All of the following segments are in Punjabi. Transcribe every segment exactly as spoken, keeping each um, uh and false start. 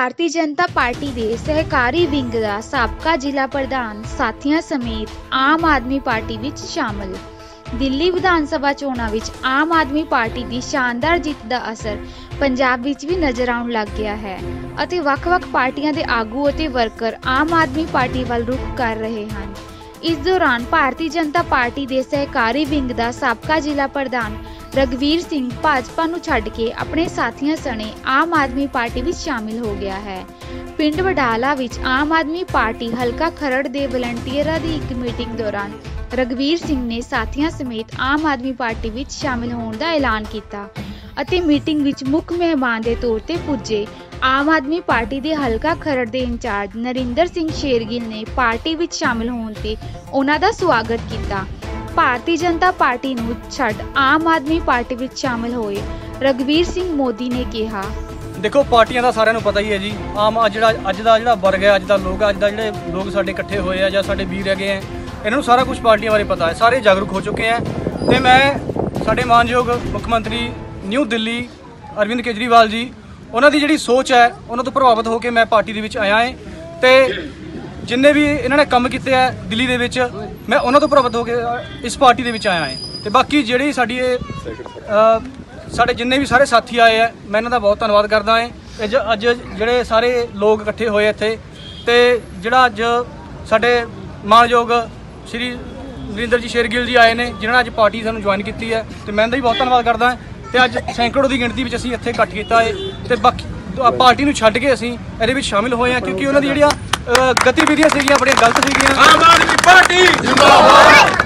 ਭਾਰਤੀ ਜਨਤਾ ਪਾਰਟੀ ਦੇ ਸਹਿਕਾਰੀ ਵਿੰਗ ਦਾ ਸਾਬਕਾ ਜ਼ਿਲ੍ਹਾ ਪ੍ਰਧਾਨ ਸਾਥੀਆਂ ਸਮੇਤ ਆਮ ਆਦਮੀ ਪਾਰਟੀ ਵਿੱਚ ਸ਼ਾਮਲ। ਦਿੱਲੀ ਵਿਧਾਨ ਸਭਾ ਚੋਣਾਂ ਵਿੱਚ ਆਮ ਆਦਮੀ ਪਾਰਟੀ ਦੀ ਸ਼ਾਨਦਾਰ ਜਿੱਤ ਦਾ ਅਸਰ ਪੰਜਾਬ ਵਿੱਚ ਵੀ ਨਜ਼ਰ ਆਉਣ ਲੱਗ ਗਿਆ ਹੈ ਅਤੇ ਵੱਖ-ਵੱਖ ਪਾਰਟੀਆਂ ਦੇ ਆਗੂ ਅਤੇ ਵਰਕਰ ਆਮ ਆਦਮੀ ਪਾਰਟੀ ਵੱਲ ਰੁਖ ਕਰ ਰਹੇ ਹਨ। ਇਸ ਦੌਰਾਨ ਭਾਰਤੀ ਜਨਤਾ ਪਾਰਟੀ ਦੇ ਸਹਿਕਾਰੀ ਵਿੰਗ ਦਾ ਸਾਬਕਾ ਜ਼ਿਲ੍ਹਾ ਪ੍ਰਧਾਨ ਰਘਵੀਰ ਸਿੰਘ ਭਾਜਪਾ ਨੂੰ ਛੱਡ ਕੇ ਆਪਣੇ ਸਾਥੀਆਂ ਸਣੇ ਆਮ ਆਦਮੀ ਪਾਰਟੀ ਵਿੱਚ ਸ਼ਾਮਿਲ ਹੋ ਗਿਆ ਹੈ। ਪਿੰਡ ਵਡਾਲਾ ਵਿੱਚ ਆਮ ਆਦਮੀ ਪਾਰਟੀ ਹਲਕਾ ਖਰੜ ਦੇ ਵਲੰਟੀਅਰਾਂ ਦੀ ਇੱਕ ਮੀਟਿੰਗ ਦੌਰਾਨ ਰਘਵੀਰ ਸਿੰਘ ਨੇ ਸਾਥੀਆਂ ਸਮੇਤ ਆਮ ਆਦਮੀ ਪਾਰਟੀ ਵਿੱਚ ਸ਼ਾਮਿਲ ਹੋਣ ਦਾ ਐਲਾਨ ਕੀਤਾ ਅਤੇ ਮੀਟਿੰਗ ਵਿੱਚ ਮੁੱਖ ਮਹਿਮਾਨ ਦੇ ਤੌਰ ਤੇ ਪੁੱਜੇ ਆਮ ਆਦਮੀ ਪਾਰਟੀ ਦੇ ਹਲਕਾ ਖਰੜ ਦੇ ਇੰਚਾਰਜ ਨਰਿੰਦਰ ਸਿੰਘ ਸ਼ੇਰਗਿੱਲ ਨੇ ਪਾਰਟੀ ਵਿੱਚ ਸ਼ਾਮਿਲ ਹੋਣ ਤੇ ਉਹਨਾਂ ਦਾ ਸਵਾਗਤ ਕੀਤਾ। ਭਾਰਤੀ ਜਨਤਾ ਪਾਰਟੀ ਨੂੰ ਛੱਡ ਆਮ ਆਦਮੀ ਪਾਰਟੀ ਵਿੱਚ ਸ਼ਾਮਿਲ ਹੋਏ ਰਘਵੀਰ ਸਿੰਘ ਮੋਦੀ ਨੇ ਕਿਹਾ, देखो पार्टियां का सारिਆਂ ਨੂੰ पता ही है जी। आम ਜਿਹੜਾ ਅੱਜ ਦਾ ਜਿਹੜਾ ਵਰਗ ਹੈ, ਅੱਜ ਦਾ ਲੋਕ ਅੱਜ ਦਾ ਜਿਹੜੇ ਲੋਕ ਸਾਡੇ ਇਕੱਠੇ ਹੋਏ ਆ ਜਾਂ ਸਾਡੇ ਵੀਰ ਹੈਗੇ ਆ, ਇਹਨਾਂ ਨੂੰ ਸਾਰਾ ਕੁਝ ਪਾਰਟੀਆਂ ਬਾਰੇ ਪਤਾ ਹੈ, ਸਾਰੇ ਜਾਗਰੂਕ ਹੋ ਚੁੱਕੇ ਆ। ਤੇ ਮੈਂ ਸਾਡੇ ਮਾਨਯੋਗ ਮੁੱਖ ਮੰਤਰੀ ਨਿਊ ਦਿੱਲੀ ਅਰਵਿੰਦ ਕੇਜਰੀਵਾਲ ਜੀ, ਉਹਨਾਂ ਦੀ ਜਿਹੜੀ ਸੋਚ ਹੈ ਉਹਨਾਂ ਤੋਂ ਪ੍ਰਭਾਵਿਤ ਹੋ ਕੇ ਮੈਂ ਪਾਰਟੀ ਦੇ ਵਿੱਚ ਆਇਆ ਹਾਂ ਤੇ ਜਿੰਨੇ ਵੀ ਇਹਨਾਂ ਨੇ ਕੰਮ ਕੀਤੇ ਆ ਦਿੱਲੀ ਦੇ ਵਿੱਚ, ਮੈਂ ਉਹਨਾਂ ਤੋਂ ਪ੍ਰਭਾਵਿਤ ਹੋ ਕੇ ਇਸ ਪਾਰਟੀ ਦੇ ਵਿੱਚ ਆਇਆ ਹਾਂ। ਤੇ ਬਾਕੀ ਜਿਹੜੀ ਸਾਡੀ ਸਾਡੇ ਜਿੰਨੇ ਵੀ ਸਾਰੇ ਸਾਥੀ ਆਏ ਆ, ਮੈਂ ਇਹਨਾਂ ਦਾ ਬਹੁਤ ਧੰਨਵਾਦ ਕਰਦਾ ਹਾਂ। ਅੱਜ ਜਿਹੜੇ ਸਾਰੇ ਲੋਕ ਇਕੱਠੇ ਹੋਏ ਇੱਥੇ ਤੇ ਜਿਹੜਾ ਅੱਜ ਸਾਡੇ ਮਾਨਯੋਗ ਸ਼੍ਰੀ ਨਰਿੰਦਰ ਜੀ ਸ਼ੇਰਗਿੱਲ ਜੀ ਆਏ ਨੇ, ਜਿਨ੍ਹਾਂ ਨੇ ਅੱਜ ਪਾਰਟੀ ਸਾਨੂੰ ਜੁਆਇਨ ਕੀਤੀ ਹੈ, ਤੇ ਮੈਂ ਇਹਦਾ ਵੀ ਬਹੁਤ ਧੰਨਵਾਦ ਕਰਦਾ ਹਾਂ। ਤੇ ਅੱਜ ਸੈਂਕੜੋ ਦੀ ਗਿਣਤੀ ਵਿੱਚ ਅਸੀਂ ਇੱਥੇ ਇਕੱਠ ਕੀਤਾ ਹੈ ਤੇ ਬਾਕੀ ਪਾਰਟੀ ਨੂੰ ਛੱਡ ਕੇ ਅਸੀਂ ਇਹਦੇ ਵਿੱਚ ਸ਼ਾਮਿਲ ਹੋਏ ਹਾਂ, ਕਿਉਂਕਿ ਉਹਨਾਂ ਦੀ ਜਿਹੜੀਆਂ ਗਤੀਵਿਧੀਆਂ ਸੀਗੀਆਂ ਬੜੀਆਂ ਗਲਤ ਸੀਗੀਆਂ। ਆਮ ਆਦਮੀ ਪਾਰਟੀ ਜਿੰਦਾਬਾਦ।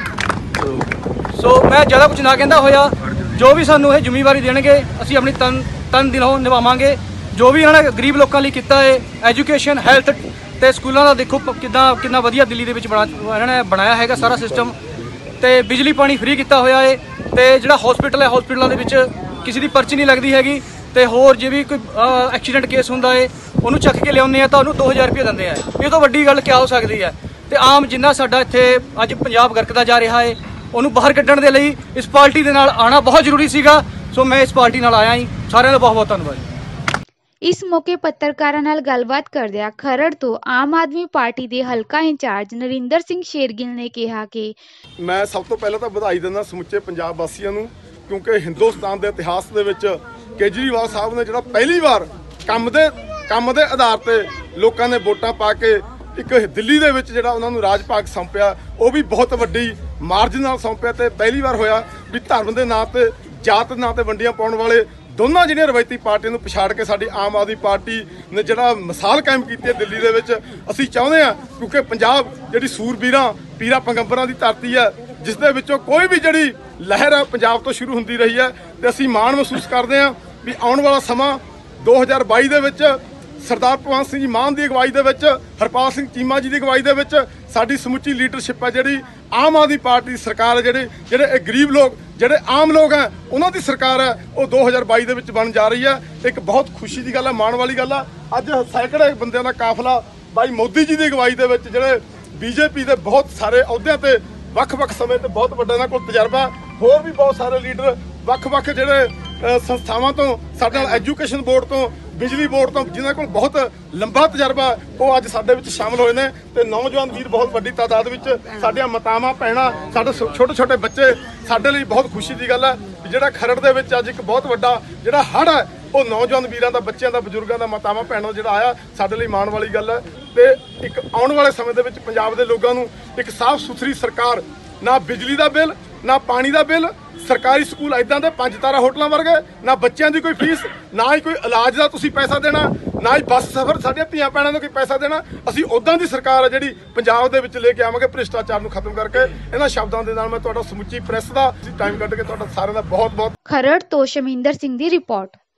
ਸੋ ਮੈਂ ਜ਼ਿਆਦਾ ਕੁਝ ਨਾ ਕਹਿੰਦਾ ਹੋਇਆ, ਜੋ ਵੀ ਸਾਨੂੰ ਇਹ ਜ਼ਿੰਮੇਵਾਰੀ ਦੇਣਗੇ ਅਸੀਂ ਆਪਣੀ ਤਨ ਤਨ ਦਿਲੋਂ ਨਿਭਾਵਾਂਗੇ। ਜੋ ਵੀ ਇਹਨਾਂ ਨੇ ਗਰੀਬ ਲੋਕਾਂ ਲਈ ਕੀਤਾ ਹੈ, ਐਜੂਕੇਸ਼ਨ, ਹੈਲਥ ਤੇ ਸਕੂਲਾਂ ਦਾ ਦੇਖੋ ਕਿੱਦਾਂ ਕਿੰਨਾ ਵਧੀਆ ਦਿੱਲੀ ਦੇ ਵਿੱਚ ਬਣਾ ਇਹਨਾਂ ਨੇ ਬਣਾਇਆ ਹੈਗਾ ਸਾਰਾ ਸਿਸਟਮ, ਤੇ ਬਿਜਲੀ ਪਾਣੀ ਫ੍ਰੀ ਕੀਤਾ ਹੋਇਆ ਹੈ। ਤੇ ਜਿਹੜਾ ਹਸਪੀਟਲ ਹੈ, ਹਸਪੀਟਲਾਂ ਦੇ ਵਿੱਚ ਕਿਸੇ ਦੀ ਪਰਚੀ ਨਹੀਂ ਲੱਗਦੀ ਹੈਗੀ, ਤੇ ਹੋਰ ਜੇ ਵੀ ਕੋਈ ਐਕਸੀਡੈਂਟ ਕੇਸ ਹੁੰਦਾ ਹੈ ਉਹਨੂੰ ਚੱਕ ਕੇ ਲਿਆਉਂਦੇ ਆ ਤਾਂ ਉਹਨੂੰ ਦੋ ਹਜ਼ਾਰ ਰੁਪਏ ਦਿੰਦੇ ਆ। ਇਹ ਤੋਂ ਵੱਡੀ ਗੱਲ ਕਿਆ ਹੋ ਸਕਦੀ ਹੈ। ਤੇ ਆਮ ਜਿੰਨਾ ਸਾਡਾ ਇੱਥੇ ਅੱਜ ਪੰਜਾਬ ਗਰਕਦਾ ਜਾ ਰਿਹਾ ਹੈ, ਉਹਨੂੰ ਬਾਹਰ ਕੱਢਣ ਦੇ ਲਈ ਇਸ ਪਾਰਟੀ ਦੇ ਨਾਲ ਆਉਣਾ ਬਹੁਤ ਜ਼ਰੂਰੀ ਸੀਗਾ। ਸੋ ਮੈਂ ਇਸ ਪਾਰਟੀ ਨਾਲ ਆਇਆ ਹਾਂ। ਸਾਰਿਆਂ ਦਾ ਬਹੁਤ ਬਹੁਤ ਧੰਨਵਾਦ। ਇਸ ਮੌਕੇ ਪੱਤਰਕਾਰਾਂ ਨਾਲ ਗੱਲਬਾਤ ਕਰਦਿਆਂ ਖਰੜ ਤੋਂ ਆਮ ਆਦਮੀ ਪਾਰਟੀ ਦੇ ਹਲਕਾ ਇੰਚਾਰਜ ਨਰਿੰਦਰ ਸਿੰਘ ਸ਼ੇਰਗਿੱਲ ਨੇ ਕਿਹਾ ਕਿ ਮੈਂ ਸਭ ਤੋਂ ਪਹਿਲਾਂ ਤਾਂ ਵਧਾਈ ਦਿੰਦਾ ਸਮੁੱਚੇ ਪੰਜਾਬ ਵਾਸੀਆਂ ਨੂੰ, ਕਿਉਂਕਿ ਹਿੰਦੁਸਤਾਨ ਦੇ ਇਤਿਹਾਸ ਦੇ ਵਿੱਚ ਕੇਜਰੀਵਾਲ ਸਾਹਿਬ ਨੇ ਜਿਹੜਾ ਪਹਿਲੀ ਵਾਰ ਕੰਮ ਦੇ ਕੰਮ ਦੇ ਆਧਾਰ ਤੇ ਲੋਕਾਂ ਨੇ ਵੋਟਾਂ ਪਾ ਕੇ ਇੱਕ ਦਿੱਲੀ ਦੇ ਵਿੱਚ ਜਿਹੜਾ ਉਹਨਾਂ ਨੂੰ ਰਾਜ ਭਾਗ ਸੌਂਪਿਆ, ਉਹ ਵੀ ਬਹੁਤ ਵੱਡੀ ਮਾਰਜਨ ਨਾਲ ਸੌਂਪਿਆ। ਤੇ ਪਹਿਲੀ ਵਾਰ ਹੋਇਆ ਵੀ ਧਰਮ ਦੇ ਨਾਂ ਤੇ, ਜਾਤ ਦੇ ਨਾਂ ਤੇ ਵੰਡੀਆਂ ਪਾਉਣ ਵਾਲੇ ਦੋਨਾਂ ਜਿਹੜੀਆਂ ਰਵਾਇਤੀ ਪਾਰਟੀਆਂ ਨੂੰ ਪਛਾੜ ਕੇ ਸਾਡੀ ਆਮ ਆਦਮੀ ਪਾਰਟੀ ਨੇ ਜਿਹੜਾ ਮਿਸਾਲ ਕਾਇਮ ਕੀਤੀ ਹੈ ਦਿੱਲੀ ਦੇ ਵਿੱਚ। ਅਸੀਂ ਚਾਹੁੰਦੇ ਹਾਂ, ਕਿਉਂਕਿ ਪੰਜਾਬ ਜਿਹੜੀ ਸੂਰਬੀਰਾਂ ਪੀਰਾਂ ਪੈਗੰਬਰਾਂ ਦੀ ਧਰਤੀ ਹੈ, ਜਿਸ ਦੇ ਵਿੱਚੋਂ ਕੋਈ ਵੀ ਜਿਹੜੀ ਲਹਿਰ ਹੈ ਪੰਜਾਬ ਤੋਂ ਸ਼ੁਰੂ ਹੁੰਦੀ ਰਹੀ ਹੈ, ਤੇ ਅਸੀਂ ਮਾਣ ਮਹਿਸੂਸ ਕਰਦੇ ਹਾਂ ਵੀ ਆਉਣ ਵਾਲਾ ਸਮਾਂ ਦੋ ਹਜ਼ਾਰ ਬਾਈ ਦੇ ਵਿੱਚ ਸਰਦਾਰ ਭਗਵੰਤ ਸਿੰਘ ਜੀ ਮਾਨ ਦੀ ਅਗਵਾਈ ਦੇ ਵਿੱਚ, ਹਰਪਾਲ ਸਿੰਘ ਚੀਮਾ ਜੀ ਦੀ ਅਗਵਾਈ ਦੇ ਵਿੱਚ ਸਾਡੀ ਸਮੁੱਚੀ ਲੀਡਰਸ਼ਿਪ ਹੈ, ਜਿਹੜੀ ਆਮ ਆਦਮੀ ਪਾਰਟੀ ਦੀ ਸਰਕਾਰ ਹੈ, ਜਿਹੜੇ ਜਿਹੜੇ ਇਹ ਗਰੀਬ ਲੋਕ, ਜਿਹੜੇ ਆਮ ਲੋਕ ਹੈ, ਉਹਨਾਂ ਦੀ ਸਰਕਾਰ ਹੈ, ਉਹ ਦੋ ਹਜ਼ਾਰ ਬਾਈ ਦੇ ਵਿੱਚ ਬਣ ਜਾ ਰਹੀ ਹੈ। ਇੱਕ ਬਹੁਤ ਖੁਸ਼ੀ ਦੀ ਗੱਲ ਹੈ, ਮਾਣ ਵਾਲੀ ਗੱਲ ਹੈ। ਅੱਜ ਸੈਂਕੜੇ ਬੰਦਿਆਂ ਦਾ ਕਾਫਲਾ ਬਾਈ ਮੋਦੀ ਜੀ ਦੀ ਅਗਵਾਈ ਦੇ ਵਿੱਚ, ਜਿਹੜੇ ਬੀਜੇਪੀ ਦੇ ਬਹੁਤ ਸਾਰੇ ਅਹੁਦਿਆਂ ਤੇ ਵੱਖ-ਵੱਖ ਸਮੇਂ ਤੇ ਬਹੁਤ ਵੱਡਾ ਇਹਨਾਂ ਕੋਲ ਤਜਰਬਾ, ਹੋਰ ਵੀ ਬਹੁਤ ਸਾਰੇ ਲੀਡਰ ਵੱਖ-ਵੱਖ ਜਿਹੜੇ ਸੰਸਥਾਵਾਂ ਤੋਂ, ਸਾਡੇ ਨਾਲ ਐਜੂਕੇਸ਼ਨ ਬੋਰਡ ਤੋਂ, ਬਿਜਲੀ ਬੋਰਡ ਤੋਂ, ਜਿਨ੍ਹਾਂ ਕੋਲ ਬਹੁਤ ਲੰਬਾ ਤਜਰਬਾ, ਉਹ ਅੱਜ ਸਾਡੇ ਵਿੱਚ ਸ਼ਾਮਲ ਹੋਏ ਨੇ। ਤੇ ਨੌਜਵਾਨ ਵੀਰ ਬਹੁਤ ਵੱਡੀ ਤਾਦਾਦ ਵਿੱਚ, ਸਾਡੀਆਂ ਮਾਤਾਵਾਂ ਭੈਣਾਂ, ਸਾਡੇ ਛੋਟੇ ਛੋਟੇ ਬੱਚੇ, ਸਾਡੇ ਲਈ ਬਹੁਤ ਖੁਸ਼ੀ ਦੀ ਗੱਲ ਹੈ ਜਿਹੜਾ ਖਰੜ ਦੇ ਵਿੱਚ ਅੱਜ ਇੱਕ ਬਹੁਤ ਵੱਡਾ ਜਿਹੜਾ ਹੜ੍ਹ ਹੈ, ਉਹ ਨੌਜਵਾਨ ਵੀਰਾਂ ਦਾ, ਬੱਚਿਆਂ ਦਾ, ਬਜ਼ੁਰਗਾਂ ਦਾ, ਮਾਤਾਵਾਂ ਭੈਣਾਂ ਜਿਹੜਾ ਆਇਆ, ਸਾਡੇ ਲਈ ਮਾਣ ਵਾਲੀ ਗੱਲ ਹੈ। ਤੇ ਇੱਕ ਆਉਣ ਵਾਲੇ ਸਮੇਂ ਦੇ ਵਿੱਚ ਪੰਜਾਬ ਦੇ ਲੋਕਾਂ ਨੂੰ ਇੱਕ ਸਾਫ਼ ਸੁਥਰੀ ਸਰਕਾਰ, ਨਾ ਬਿਜਲੀ ਦਾ ਬਿੱਲ, ਨਾ ਪਾਣੀ ਦਾ ਬਿੱਲ, ਸਰਕਾਰੀ ਸਕੂਲ ਇਦਾਂ ਦੇ ਪੰਜ ਤਾਰਾ ਹੋਟਲਾਂ ਵਰਗੇ, ਨਾ ਬੱਚਿਆਂ ਦੀ ਕੋਈ ਫੀਸ, ਨਾ ਹੀ ਕੋਈ ਇਲਾਜ ਦਾ ਤੁਸੀਂ ਪੈਸਾ ਦੇਣਾ, ਨਾ ਹੀ ਬੱਸ ਸਫ਼ਰ ਸਾਡੀਆਂ ਧੀਆਂ ਭੈਣਾਂ ਨੂੰ ਕੋਈ ਪੈਸਾ ਦੇਣਾ। ਅਸੀਂ ਉੱਦਾਂ ਦੀ ਸਰਕਾਰ ਹੈ ਜਿਹੜੀ ਪੰਜਾਬ ਦੇ ਵਿੱਚ ਲੈ ਕੇ ਆਵਾਂਗੇ, ਭ੍ਰਿਸ਼ਟਾਚਾਰ ਨੂੰ ਖਤਮ ਕਰਕੇ। ਇਹਨਾਂ ਸ਼ਬਦਾਂ ਦੇ ਨਾਲ ਮੈਂ ਤੁਹਾਡਾ ਸਮੁੱਚੀ ਪ੍ਰੈਸ ਦਾ ਟਾਈਮ ਕੱਢ ਕੇ ਤੁਹਾਡਾ ਸਾਰਿਆਂ ਦਾ ਬਹੁਤ ਬਹੁਤ। ਖਰੜ ਤੋਂ ਸ਼ਮਿੰਦਰ ਸਿੰਘ ਦੀ ਰਿਪੋਰਟ।